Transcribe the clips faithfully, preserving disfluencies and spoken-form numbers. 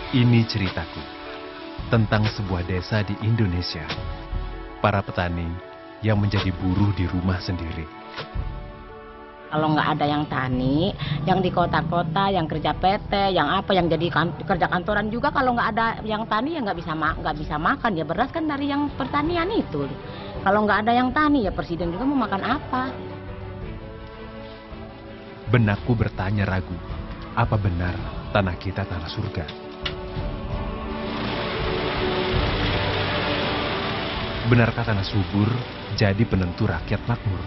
Ini ceritaku tentang sebuah desa di Indonesia. Para petani yang menjadi buruh di rumah sendiri. Kalau nggak ada yang tani, yang di kota-kota, yang kerja P T, yang apa, yang jadi kan, kerja kantoran juga, kalau nggak ada yang tani ya nggak bisa nggak bisa makan. Ya beras kan dari yang pertanian itu. Kalau nggak ada yang tani ya presiden juga mau makan apa? Benakku bertanya ragu, apa benar tanah kita tanah surga? Benarkah tanah subur jadi penentu rakyat makmur?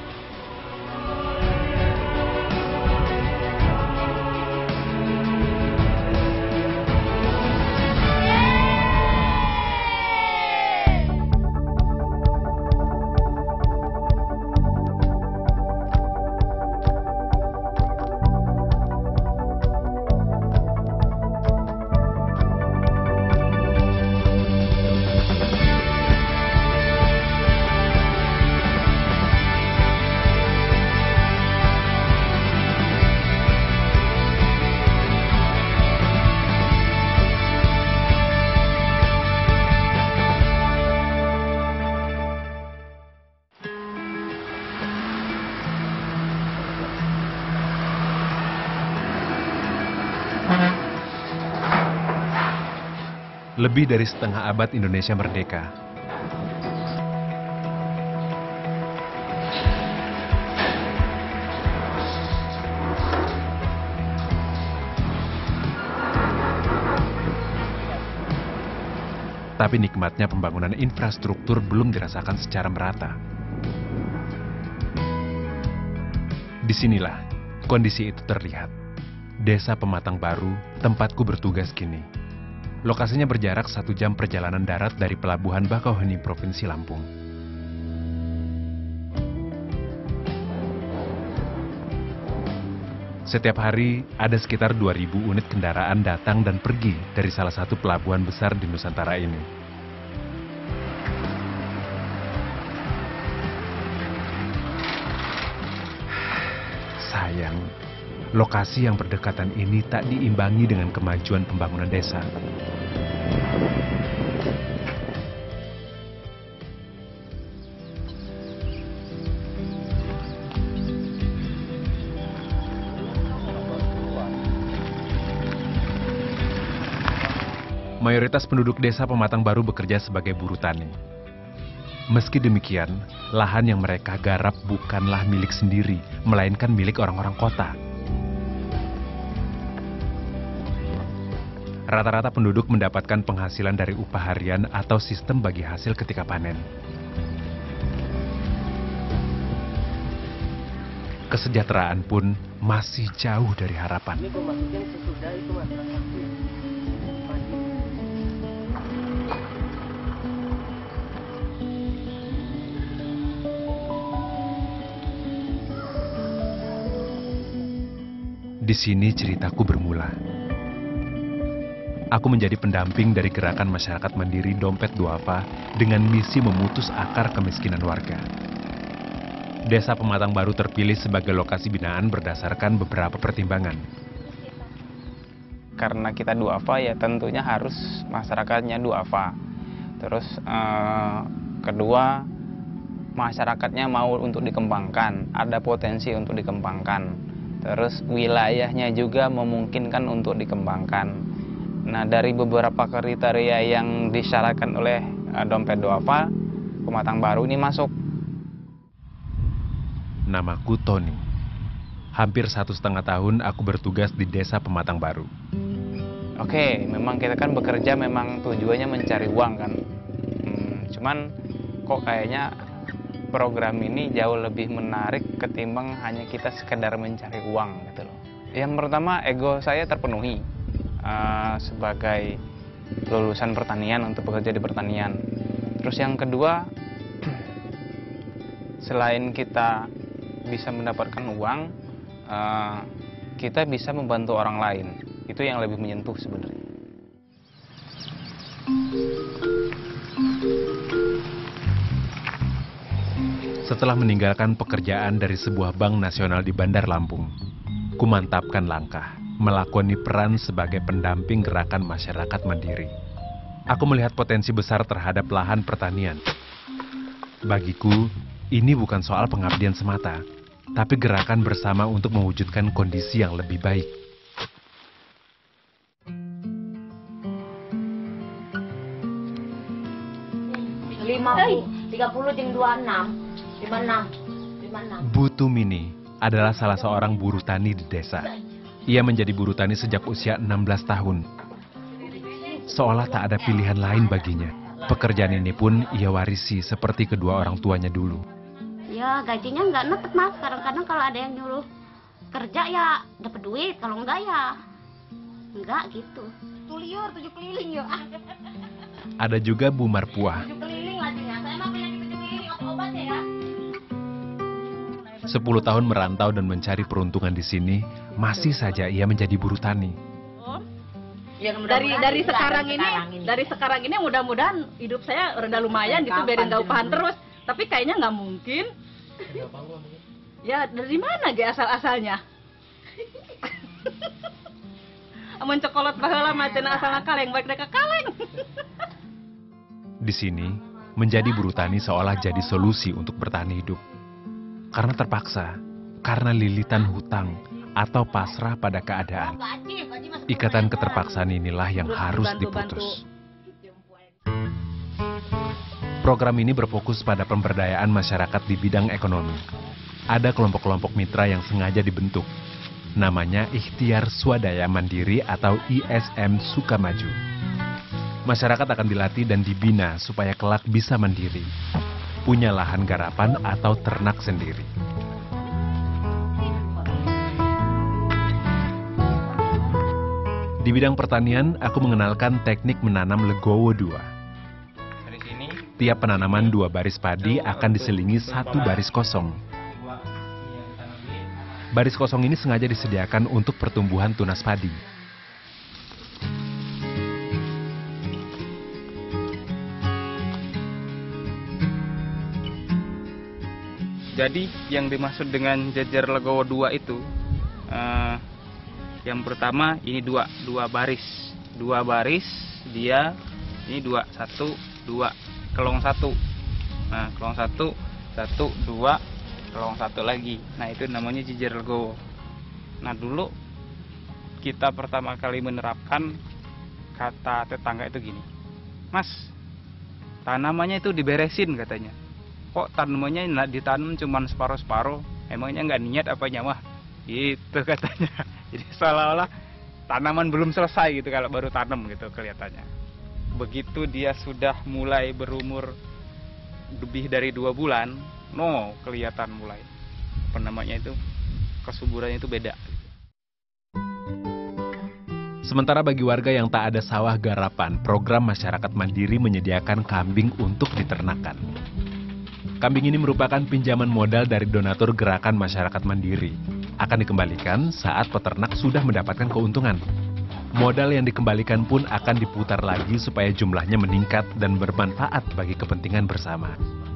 Lebih dari setengah abad Indonesia merdeka. Tapi nikmatnya pembangunan infrastruktur belum dirasakan secara merata. Disinilah kondisi itu terlihat. Desa Pematang Baru, tempatku bertugas kini. Lokasinya berjarak satu jam perjalanan darat dari Pelabuhan Bakauheni, Provinsi Lampung. Setiap hari, ada sekitar dua ribu unit kendaraan datang dan pergi dari salah satu pelabuhan besar di Nusantara ini. Sayang, lokasi yang berdekatan ini tak diimbangi dengan kemajuan pembangunan desa. Mayoritas penduduk desa Pematang Baru bekerja sebagai buruh tani. Meski demikian, lahan yang mereka garap bukanlah milik sendiri, melainkan milik orang-orang kota. Rata-rata penduduk mendapatkan penghasilan dari upah harian atau sistem bagi hasil ketika panen. Kesejahteraan pun masih jauh dari harapan. Ini gue masukin sesudah itu mas. Di sini ceritaku bermula. Aku menjadi pendamping dari gerakan masyarakat mandiri Dompet Duafa dengan misi memutus akar kemiskinan warga. Desa Pematang Baru terpilih sebagai lokasi binaan berdasarkan beberapa pertimbangan. Karena kita duafa ya tentunya harus masyarakatnya duafa. Terus eh, kedua, masyarakatnya mau untuk dikembangkan, ada potensi untuk dikembangkan. Terus wilayahnya juga memungkinkan untuk dikembangkan. Nah, dari beberapa kriteria yang disyaratkan oleh uh, Dompet Duafa, Pematang Baru ini masuk. Namaku Tony. Hampir satu setengah tahun aku bertugas di Desa Pematang Baru. Oke, memang kita kan bekerja memang tujuannya mencari uang kan. Hmm, cuman kok kayaknya program ini jauh lebih menarik ketimbang hanya kita sekedar mencari uang gitu loh. Yang pertama, ego saya terpenuhi uh, sebagai lulusan pertanian untuk bekerja di pertanian. Terus yang kedua, selain kita bisa mendapatkan uang, uh, kita bisa membantu orang lain. Itu yang lebih menyentuh sebenarnya. Setelah meninggalkan pekerjaan dari sebuah bank nasional di Bandar Lampung, kumantapkan langkah. melakoni peran sebagai pendamping gerakan masyarakat mandiri. Aku melihat potensi besar terhadap lahan pertanian. Bagiku, ini bukan soal pengabdian semata, tapi gerakan bersama untuk mewujudkan kondisi yang lebih baik. lima puluh, tiga puluh jeng dua puluh enam, lima puluh enam, lima puluh enam. Bu Tumini adalah salah seorang buruh tani di desa. Ia menjadi buruh tani sejak usia enam belas tahun. Seolah tak ada pilihan lain baginya. Pekerjaan ini pun ia warisi seperti kedua orang tuanya dulu. Ya gajinya nggak nepet mas, kadang-kadang kalau ada yang nyuruh kerja ya dapat duit, kalau enggak ya enggak gitu. Tuliur tujuh keliling yuk. Ada juga Bu Marpuah. Tujuh keliling lajunya. Saya mah punya tujuh keliling obat-obatnya ya. Sepuluh tahun merantau dan mencari peruntungan di sini, masih saja ia menjadi buruh tani. Yang dari dari sekarang ini, dari sekarang ini mudah-mudahan hidup saya rada lumayan gitu, biarin gak upahan terus. Tapi kayaknya nggak mungkin. Ya dari mana ge asal-asalnya? Amun cokolot baheula macam asal kaleng, baik mereka kaleng. Di sini, menjadi buruh tani seolah jadi solusi untuk bertahan hidup. Karena terpaksa, karena lilitan hutang, atau pasrah pada keadaan. Ikatan keterpaksaan inilah yang harus diputus. Program ini berfokus pada pemberdayaan masyarakat di bidang ekonomi. Ada kelompok-kelompok mitra yang sengaja dibentuk. Namanya Ikhtiar Swadaya Mandiri atau I S M Sukamaju. Masyarakat akan dilatih dan dibina supaya kelak bisa mandiri. Punya lahan garapan atau ternak sendiri. Di bidang pertanian, aku mengenalkan teknik menanam legowo dua. Dari sini, Tiap penanaman dua baris padi akan diselingi satu baris kosong. Baris kosong ini sengaja disediakan untuk pertumbuhan tunas padi. jadi yang dimaksud dengan jajar legowo dua itu, eh, yang pertama ini dua, dua baris, dua baris dia ini dua, satu, dua, kelong satu, nah kelong satu, satu, dua, kelong satu lagi, nah itu namanya jajar legowo. Nah dulu kita pertama kali menerapkan kata tetangga itu gini, Mas, tanamannya itu diberesin katanya. Kok tanamannya ditanam cuma separuh-separuh, emangnya nggak niat apanya mah? Gitu katanya. Jadi seolah-olah tanaman belum selesai gitu kalau baru tanam gitu kelihatannya. Begitu dia sudah mulai berumur lebih dari dua bulan, no kelihatan mulai apa namanya itu kesuburannya itu beda. Sementara bagi warga yang tak ada sawah garapan, program masyarakat mandiri menyediakan kambing untuk diternakan. Kambing ini merupakan pinjaman modal dari donatur gerakan masyarakat mandiri. Akan dikembalikan saat peternak sudah mendapatkan keuntungan. Modal yang dikembalikan pun akan diputar lagi supaya jumlahnya meningkat dan bermanfaat bagi kepentingan bersama.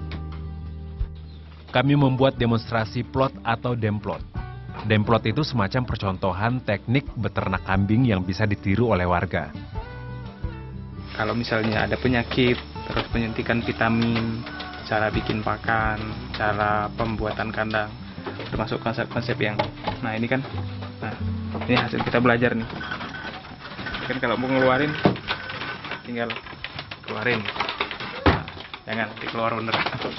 Kami membuat demonstrasi plot atau demplot. Demplot itu semacam percontohan teknik beternak kambing yang bisa ditiru oleh warga. Kalau misalnya ada penyakit, terus penyuntikan vitamin, cara bikin pakan, cara pembuatan kandang, termasuk konsep-konsep yang, nah ini kan, nah ini hasil kita belajar nih. Kan kalau mau ngeluarin, tinggal keluarin, nah, jangan dikeluar bener.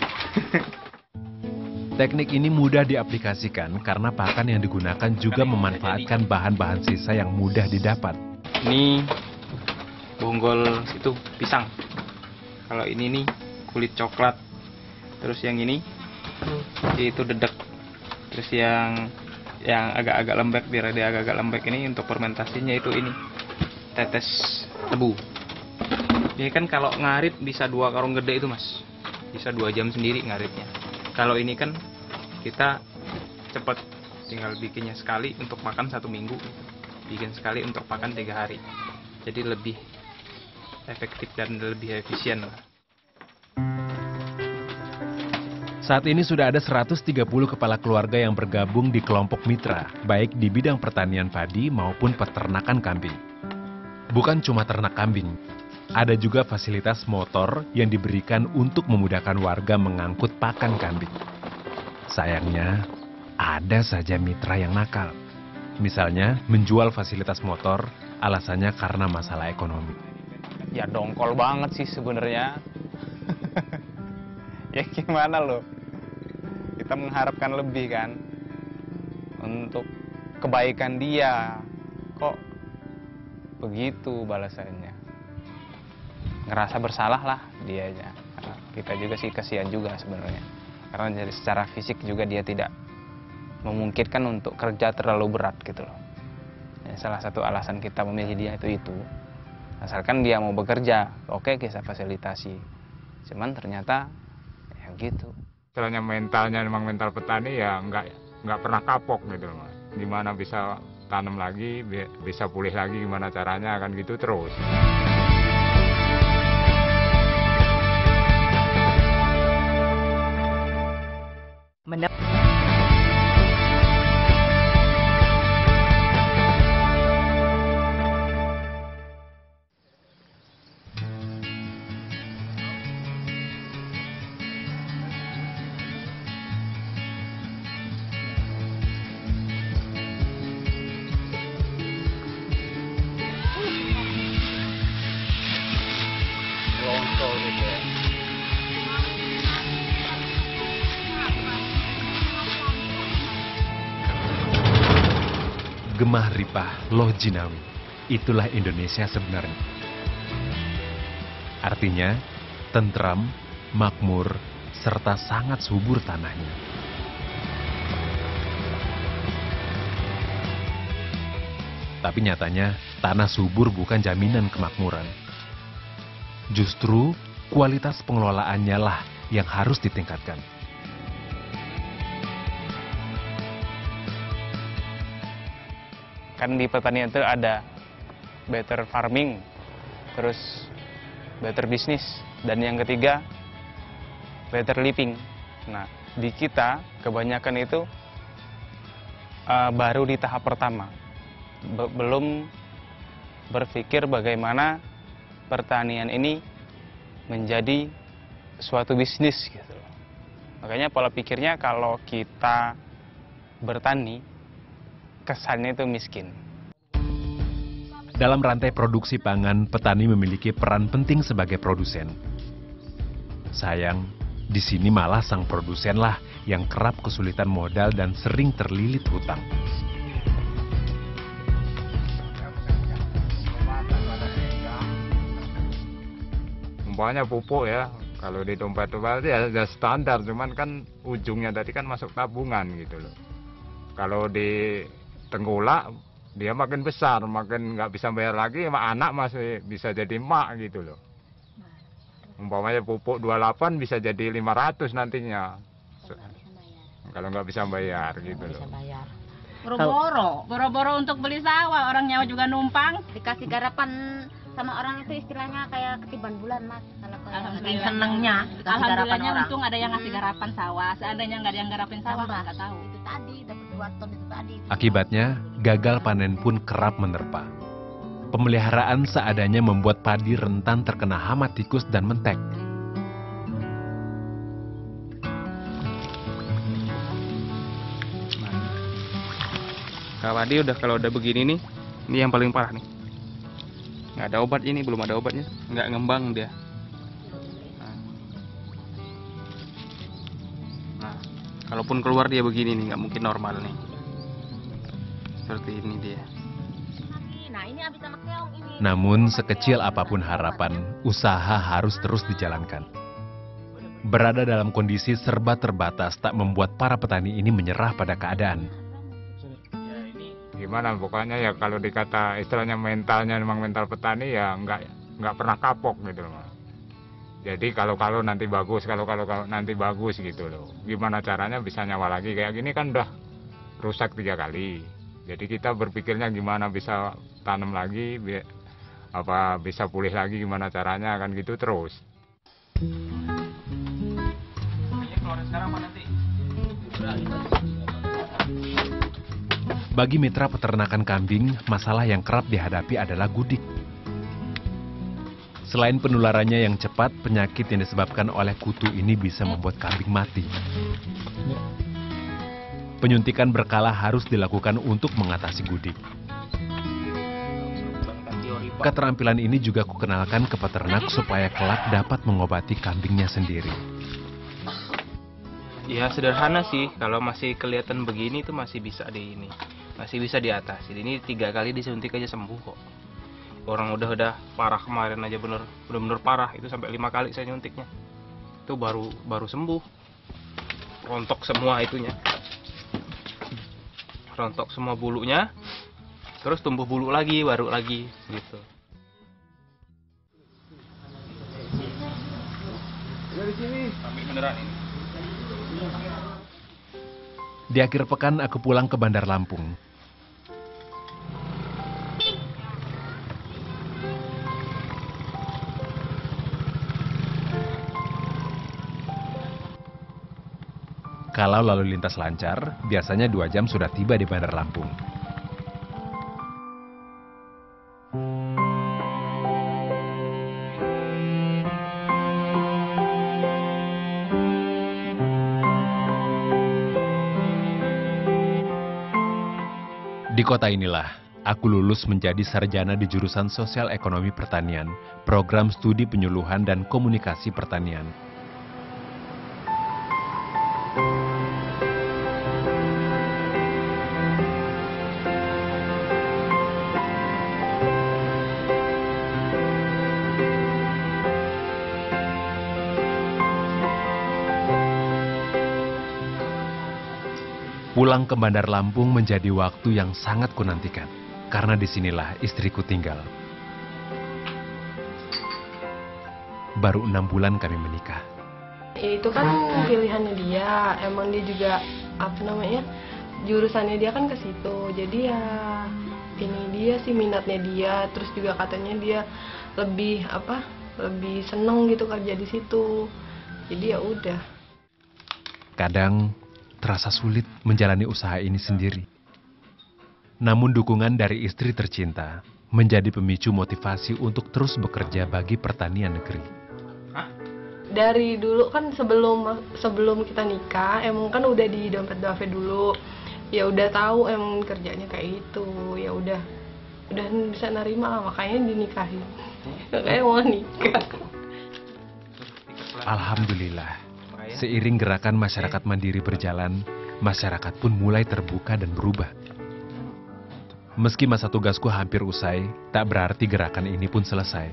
Teknik ini mudah diaplikasikan karena pakan yang digunakan juga memanfaatkan bahan-bahan sisa yang mudah didapat. Ini bonggol itu pisang. Kalau ini nih kulit coklat. Terus yang ini itu dedek. Terus yang yang agak-agak lembek, biar dia agak-agak lembek ini untuk fermentasinya itu ini tetes tebu. Ini kan kalau ngarit bisa dua karung gede itu mas, bisa dua jam sendiri ngaritnya. Kalau ini kan kita cepat, tinggal bikinnya sekali untuk makan satu minggu, bikin sekali untuk makan tiga hari. Jadi lebih efektif dan lebih efisien lah. Saat ini sudah ada seratus tiga puluh kepala keluarga yang bergabung di kelompok mitra, baik di bidang pertanian padi maupun peternakan kambing. Bukan cuma ternak kambing, ada juga fasilitas motor yang diberikan untuk memudahkan warga mengangkut pakan kambing. Sayangnya, ada saja mitra yang nakal. Misalnya, menjual fasilitas motor, alasannya karena masalah ekonomi. Ya dongkol banget sih sebenarnya. Ya gimana loh, kita mengharapkan lebih kan untuk kebaikan dia, kok begitu balasannya. Ngerasa bersalah lah dianya, karena kita juga sih kasihan juga sebenarnya, karena dari secara fisik juga dia tidak memungkinkan untuk kerja terlalu berat gitu loh. Ya, salah satu alasan kita memilih dia itu itu asalkan dia mau bekerja, oke kita fasilitasi, cuman ternyata ya gitu. Istilahnya mentalnya memang mental petani ya nggak nggak pernah kapok gitu loh. Gimana bisa tanam lagi, bisa pulih lagi, gimana caranya, kan gitu terus. Mendap Gemah ripah loh jinawi, itulah Indonesia sebenarnya. Artinya, tentram, makmur, serta sangat subur tanahnya. Tapi nyatanya, tanah subur bukan jaminan kemakmuran. Justru, kualitas pengelolaannya lah yang harus ditingkatkan. Kan di pertanian itu ada better farming, terus better business, dan yang ketiga better living. Nah, di kita kebanyakan itu uh, baru di tahap pertama, Be belum berpikir bagaimana pertanian ini menjadi suatu bisnis gitu. Makanya pola pikirnya kalau kita bertani, kesannya itu miskin. Dalam rantai produksi pangan, petani memiliki peran penting sebagai produsen. Sayang, di sini malah sang produsen lah yang kerap kesulitan modal dan sering terlilit hutang. Umpamanya pupuk ya, kalau di dompet-dompet ya, ya standar, cuman kan ujungnya tadi kan masuk tabungan gitu loh. Kalau di tengkulak dia makin besar, makin nggak bisa bayar lagi, emak anak masih bisa jadi emak gitu loh. Umpamanya pupuk dua puluh delapan bisa jadi lima ratus nantinya. Kalau nggak bisa bayar gitu loh. Boro-boro, boro-boro untuk beli sawah, orang nyawa juga numpang. Dikasih garapan sama orang itu istilahnya kayak ketiban bulan, Mas. Kalau Alhamdulillah. senengnya dikasih garapan Alhamdulillahnya orang. untung ada yang ngasih garapan sawah. Seandainya nggak ada yang garapin sawah, nggak tahu. itu tadi dapat dua ton itu tadi. Akibatnya, gagal panen pun kerap menerpa. Pemeliharaan seadanya membuat padi rentan terkena hama tikus dan mentek. Kalau padi udah kalau udah begini nih, ini yang paling parah nih. Nggak ada obat ini, belum ada obatnya, nggak ngembang dia. Nah, nah kalaupun keluar dia begini nih, nggak mungkin normal nih. Seperti ini dia. Nah, ini habis sama keong ini. Namun, sekecil apapun harapan, usaha harus terus dijalankan. Berada dalam kondisi serba terbatas tak membuat para petani ini menyerah pada keadaan. Gimana pokoknya ya, kalau dikata istilahnya mentalnya memang mental petani ya nggak nggak pernah kapok gitu loh. Jadi kalau kalau nanti bagus, kalau kalau kalau nanti bagus gitu loh. Gimana caranya bisa nyawa lagi, kayak gini kan udah rusak tiga kali. Jadi kita berpikirnya gimana bisa tanam lagi, bi apa bisa pulih lagi, gimana caranya, kan gitu terus. Ini keluar sekarang mana? Bagi mitra peternakan kambing, masalah yang kerap dihadapi adalah gudik. Selain penularannya yang cepat, penyakit yang disebabkan oleh kutu ini bisa membuat kambing mati. Penyuntikan berkala harus dilakukan untuk mengatasi gudik. Keterampilan ini juga kukenalkan ke peternak supaya kelak dapat mengobati kambingnya sendiri. Ya sederhana sih, kalau masih kelihatan begini itu masih bisa di ini, masih bisa diatasi. Ini tiga kali disuntik aja sembuh kok. Orang udah udah parah kemarin aja bener bener parah, itu sampai lima kali saya nyuntiknya. Itu baru baru sembuh. Rontok semua itunya. Rontok semua bulunya. Terus tumbuh bulu lagi, baru lagi gitu. Dari sini. Kambing beneran ini. Di akhir pekan aku pulang ke Bandar Lampung. Kalau lalu lintas lancar, biasanya dua jam sudah tiba di Bandar Lampung. Di kota inilah, aku lulus menjadi sarjana di jurusan Sosial Ekonomi Pertanian, program studi penyuluhan dan komunikasi pertanian. Pulang ke Bandar Lampung menjadi waktu yang sangat kunantikan, karena disinilah istriku tinggal. Baru enam bulan kami menikah. Itu kan pilihannya dia, emang dia juga apa namanya jurusannya dia kan ke situ, jadi ya ini dia sih minatnya dia, terus juga katanya dia lebih apa lebih seneng gitu kerja di situ, jadi ya udah. Kadang terasa sulit menjalani usaha ini sendiri. Namun dukungan dari istri tercinta menjadi pemicu motivasi untuk terus bekerja bagi pertanian negeri. Dari dulu kan sebelum sebelum kita nikah emang kan udah di dompet duafe dulu. Ya udah tahu emang kerjanya kayak itu. Ya udah udah bisa nerima lah, makanya dinikahin. Kayak mau nikah. Alhamdulillah. Seiring gerakan masyarakat mandiri berjalan, masyarakat pun mulai terbuka dan berubah. Meski masa tugasku hampir usai, tak berarti gerakan ini pun selesai.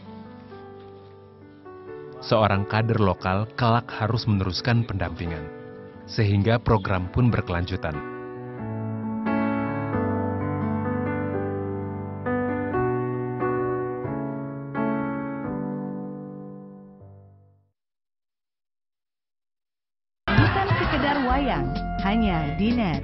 Seorang kader lokal kelak harus meneruskan pendampingan, sehingga program pun berkelanjutan. Wayang, hanya di Net.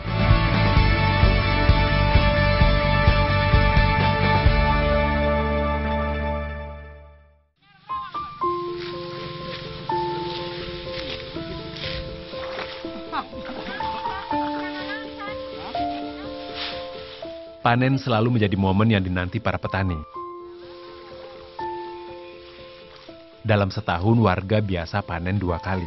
Panen selalu menjadi momen yang dinanti para petani. Dalam setahun warga biasa panen dua kali.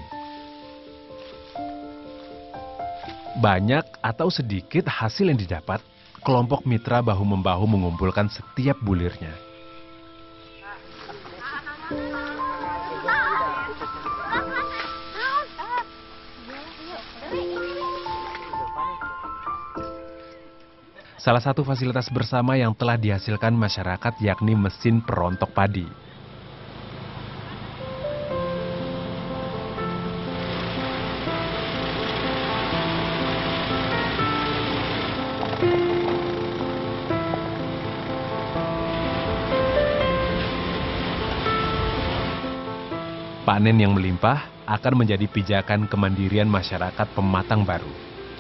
Banyak atau sedikit hasil yang didapat, kelompok mitra bahu-membahu mengumpulkan setiap bulirnya. Salah satu fasilitas bersama yang telah dihasilkan masyarakat yakni mesin perontok padi. Panen yang melimpah akan menjadi pijakan kemandirian masyarakat pematang baru.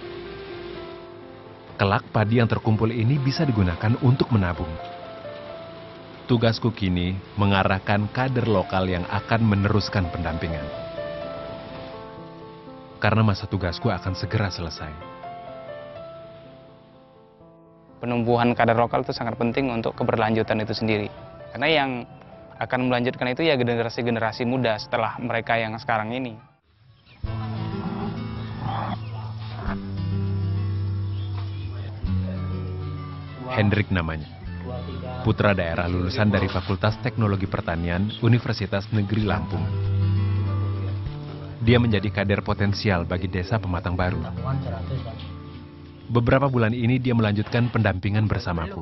Kelak padi yang terkumpul ini bisa digunakan untuk menabung. Tugasku kini mengarahkan kader lokal yang akan meneruskan pendampingan. Karena masa tugasku akan segera selesai. penumbuhan kader lokal itu sangat penting untuk keberlanjutan itu sendiri. Karena yang akan melanjutkan itu ya generasi-generasi muda setelah mereka yang sekarang ini. Hendrik namanya. Putra daerah lulusan dari Fakultas Teknologi Pertanian Universitas Negeri Lampung. Dia menjadi kader potensial bagi Desa Pematang Baru. Beberapa bulan ini dia melanjutkan pendampingan bersamaku.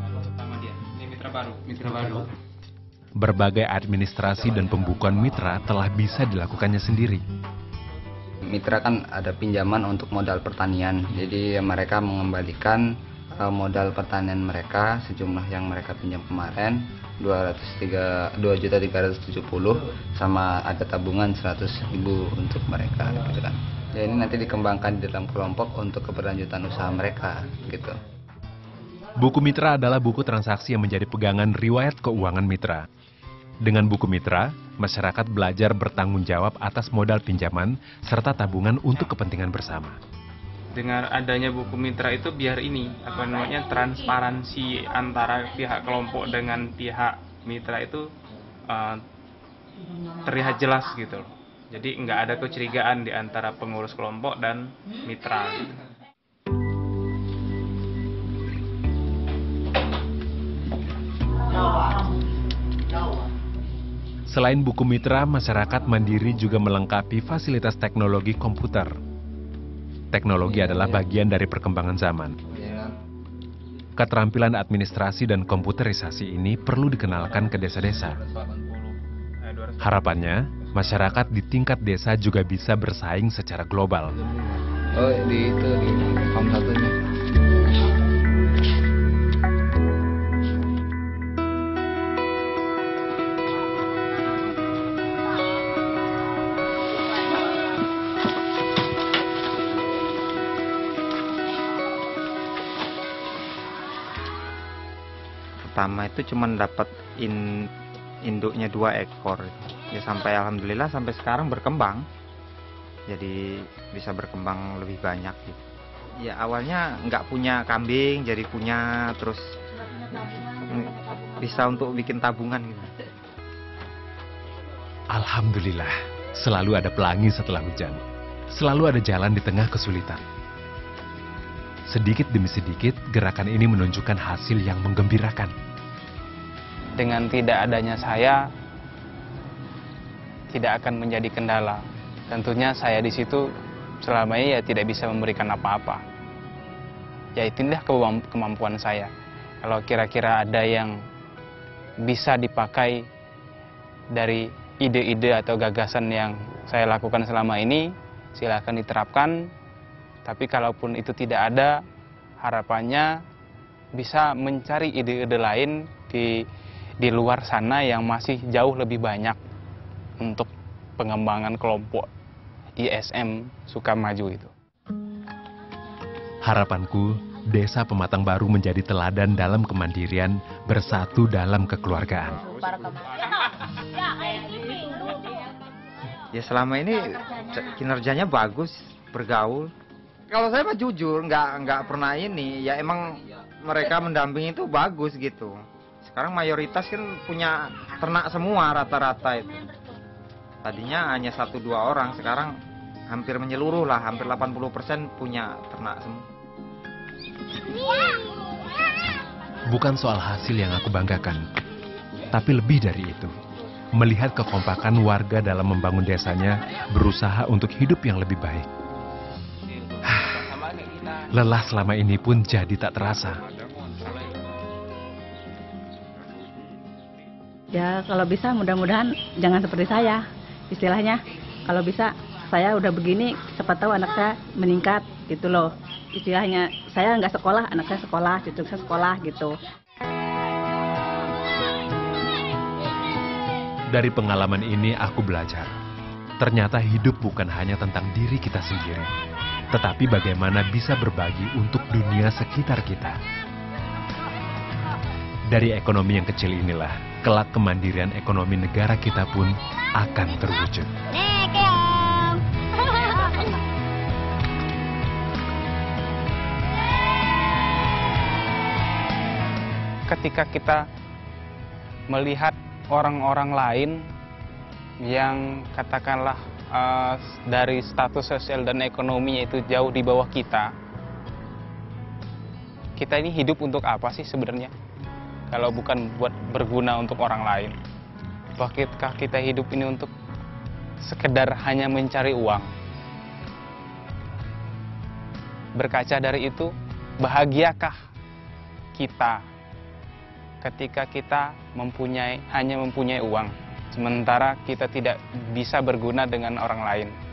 Berbagai administrasi dan pembukuan mitra telah bisa dilakukannya sendiri. Mitra kan ada pinjaman untuk modal pertanian, jadi mereka mengembalikan modal pertanian mereka sejumlah yang mereka pinjam kemarin dua juta tiga ratus tujuh puluh sama ada tabungan seratus ribu untuk mereka gitu kan. Ya ini nanti dikembangkan di dalam kelompok untuk keberlanjutan usaha mereka gitu. Buku Mitra adalah buku transaksi yang menjadi pegangan riwayat keuangan mitra. Dengan buku Mitra, masyarakat belajar bertanggung jawab atas modal pinjaman serta tabungan untuk kepentingan bersama. Dengan adanya buku mitra itu biar ini apa namanya transparansi antara pihak kelompok dengan pihak mitra itu uh, terlihat jelas gitu loh. Jadi nggak ada kecurigaan di antara pengurus kelompok dan mitra. Selain buku mitra, masyarakat mandiri juga melengkapi fasilitas teknologi komputer. Teknologi adalah bagian dari perkembangan zaman. Keterampilan administrasi dan komputerisasi ini perlu dikenalkan ke desa-desa. Harapannya, masyarakat di tingkat desa juga bisa bersaing secara global. Oh, di itu di form satunya. Pertama itu cuma dapat in, induknya dua ekor ya, sampai alhamdulillah sampai sekarang berkembang, jadi bisa berkembang lebih banyak gitu. Ya awalnya nggak punya kambing jadi punya, terus bisa untuk bikin tabungan gitu. Alhamdulillah, selalu ada pelangi setelah hujan, selalu ada jalan di tengah kesulitan. Sedikit demi sedikit, gerakan ini menunjukkan hasil yang menggembirakan. Dengan tidak adanya saya, tidak akan menjadi kendala. Tentunya saya di situ selama ini ya tidak bisa memberikan apa-apa. Ya itulah kemampuan saya. Kalau kira-kira ada yang bisa dipakai dari ide-ide atau gagasan yang saya lakukan selama ini, silakan diterapkan. Tapi kalaupun itu tidak ada, harapannya bisa mencari ide-ide lain di, di luar sana yang masih jauh lebih banyak untuk pengembangan kelompok I S M Sukamaju itu. Harapanku, Desa Pematang Baru menjadi teladan dalam kemandirian, bersatu dalam kekeluargaan. Ya selama ini kinerjanya bagus, bergaul. Kalau saya mah jujur, nggak nggak pernah ini. Ya emang mereka mendampingi itu bagus gitu. Sekarang mayoritas kan punya ternak semua rata-rata itu. Tadinya hanya satu dua orang, sekarang hampir menyeluruh lah, hampir delapan puluh persen punya ternak semua. Bukan soal hasil yang aku banggakan, tapi lebih dari itu. Melihat kekompakan warga dalam membangun desanya, berusaha untuk hidup yang lebih baik. Lelah selama ini pun jadi tak terasa. Ya kalau bisa mudah-mudahan jangan seperti saya. Istilahnya kalau bisa saya udah begini, siapa tahu anak saya meningkat gitu loh. Istilahnya saya nggak sekolah, anak saya sekolah, cucu saya sekolah gitu. Dari pengalaman ini aku belajar, ternyata hidup bukan hanya tentang diri kita sendiri, tetapi bagaimana bisa berbagi untuk dunia sekitar kita. Dari ekonomi yang kecil inilah, kelak kemandirian ekonomi negara kita pun akan terwujud. ketika kita melihat orang-orang lain yang katakanlah uh, dari status sosial dan ekonominya itu jauh di bawah kita, kita ini hidup untuk apa sih sebenarnya? Kalau bukan buat berguna untuk orang lain. Apakah kita hidup ini untuk sekedar hanya mencari uang? Berkaca dari itu, bahagiakah kita ketika kita mempunyai hanya mempunyai uang, sementara kita tidak bisa berguna dengan orang lain?